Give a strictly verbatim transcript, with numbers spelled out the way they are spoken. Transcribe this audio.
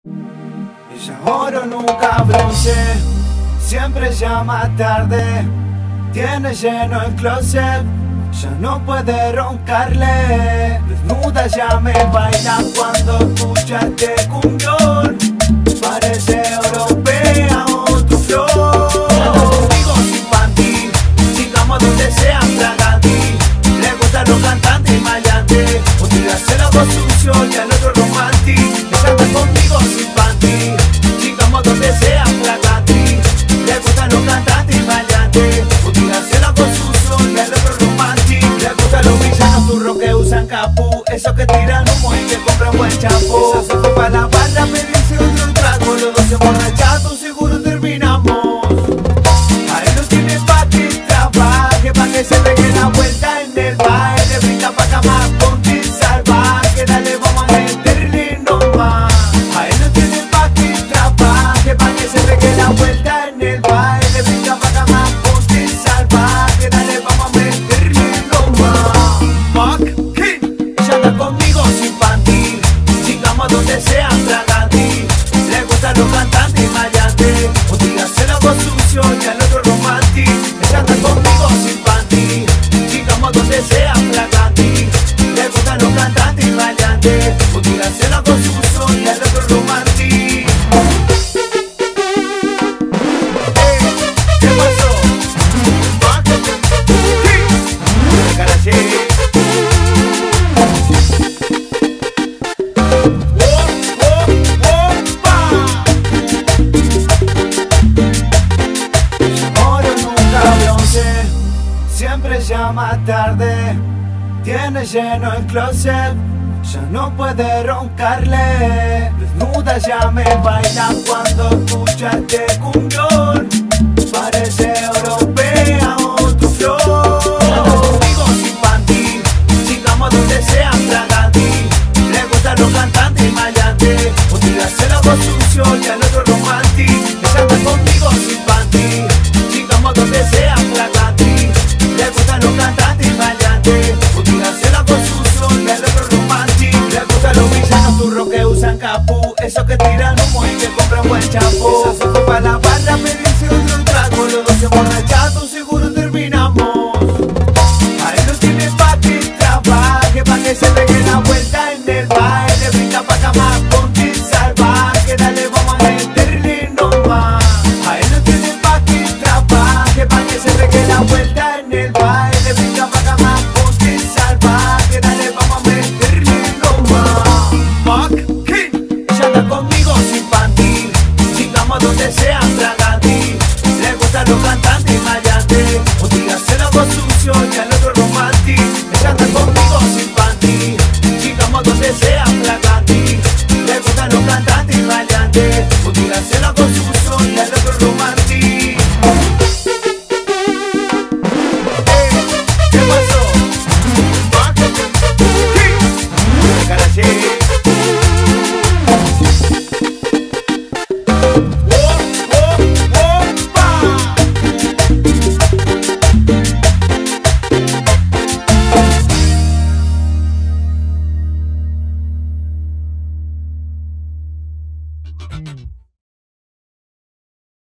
Ella oro nunca bronce, siempre llama tarde. Tiene lleno el closet, ya no puede roncarle. Desnuda ya me baila cuando escucha este cumbión. Parece europea, otro flor. Conmigo sin panty, sigamos donde sea fragati. Le gusta lo cantante y maleante. Un día se lo hago sucio y al otro romantic. Ella está conmigo sin panty, sigamos donde sea fragati. Le gusta lo cantante y maleante. Un día se lo hago sucio y al otro romantic. Le gusta los villanos turros que usan capú, esos que tiran humo y que compran buen champú. Esa se fue pa' la barra a pedirse otro trago. Los dos emborrachados seguro terminamos. A él no tiene pa' que trabaje, pa' que se pegue la vuelta en el baile. Brinda pa' cama con ti salvaje, dale vamos a meterle nomás. A él no tiene pa' que trabaje, pa' que se pegue la vuelta en el baile. Brinda pa' cama con ti salvaje, dale vamos a meterle nomás. Fuck King, ya está conmigo sin panty, sigamos donde sea fragati. Le gusta lo cantante y maleante. Un día se lo hago sucio y al otro romantic. Ella anda conmigo sin panty, sigamos donde sea fragati. Le gusta lo cantante y maleante. Un día se lo hago sucio y al otro romantic. Hey, ¿qué pasó? Fuck King, Garache. Siempre llama tarde, tiene lleno el closet, ya no puede roncarle. Desnuda ya me baila cuando escucha este cumbión. Parece europea, otro flor. Conmigo sin panty, sigamos donde sea fragati. Le gusta lo cantante y maleante. Un día se lo hago sucio y al otro romantic. Ella está conmigo sin panty, sigamos donde sea fragati. Le gusta lo cantante y maleante. Un día se lo hago sucio y al otro romantic. Le gustan los villanos turros que usan capú, esos que tiran humo y que compran buen champú. Esa se fue pa' la barra a pedirse otro trago. Los dos emborrachados seguro terminamos. A él no tiene pa' que trabaje, pa' que se pegue la vuelta en el baile. Brinda pa' cama con ti salvaje, dale vamos a meterle nomás. A él no tiene pa' que trabaje, pa' que se pegue la vuelta en el baile. Brinda pa' cama con ti salvaje, dale vamos a meterle nomás. Fuck King, ella está conmigo sin panty, sigamos donde sea fragati. Le gusta lo cantante y maleante. Un día se lo hago sucio y al otro romantic. Ella está conmigo sin panty, sigamos donde sea